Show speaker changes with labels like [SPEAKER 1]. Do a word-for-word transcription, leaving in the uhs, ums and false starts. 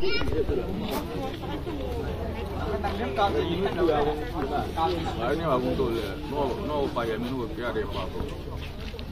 [SPEAKER 1] Ini aku tuh le, no no pakai menu kayak apa?